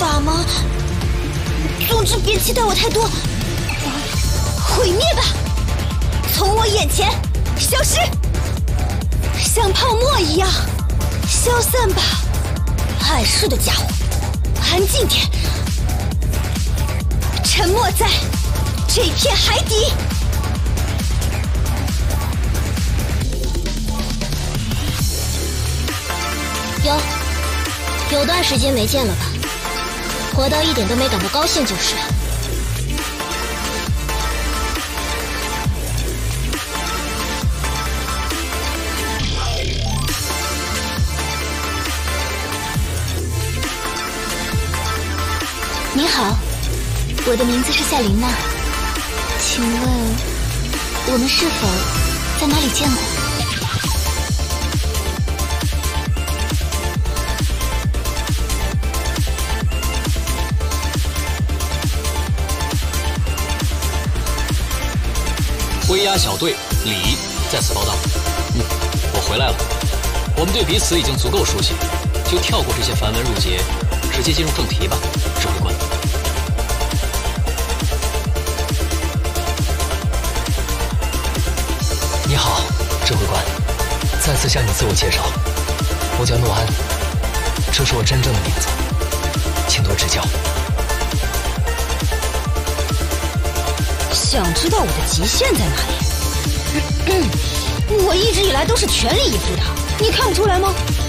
法吗？总之别期待我太多，毁灭吧，从我眼前消失，像泡沫一样消散吧，碍事的家伙，安静点，沉没在这片海底。有段时间没见了吧？活到一点都没感到高兴就是。你好，我的名字是夏琳娜，请问我们是否在哪里见过？ 威压小队李在此报道。我回来了。我们对彼此已经足够熟悉，就跳过这些繁文缛节，直接进入正题吧，指挥官。 你好，指挥官，再次向你自我介绍，我叫诺安，这是我真正的名字，请多指教。 想知道我的极限在哪里？我一直以来都是全力以赴的，你看不出来吗？